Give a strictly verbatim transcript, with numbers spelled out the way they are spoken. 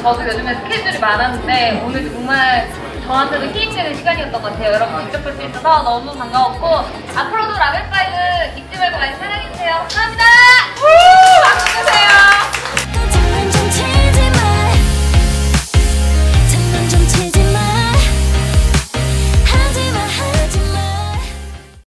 저도 요즘에 스케줄이 많았는데 오늘 정말 저한테도 힐링되는 시간이었던 것 같아요. 여러분 직접 볼 수 있어서 너무 반가웠고 앞으로도 라벨 파이브 잊지 말고 많이 사랑해주세요. 감사합니다.